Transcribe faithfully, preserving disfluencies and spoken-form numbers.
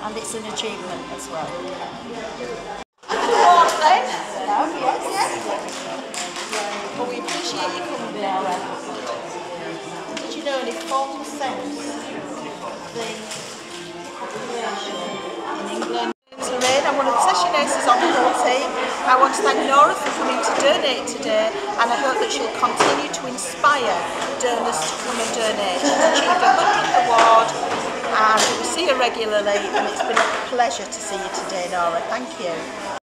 and it's an achievement as well. Award then. No, yes, yes. Well, we appreciate you coming, Nora. Did you know only four percent of the population in England? I'm one of the session nurses on the whole team. I want to thank Nora for coming to donate today, and I hope that she'll continue to inspire donors to come and donate. She's achieved a hundredth award, and we see her regularly, and it's been a pleasure to see you today, Nora. Thank you.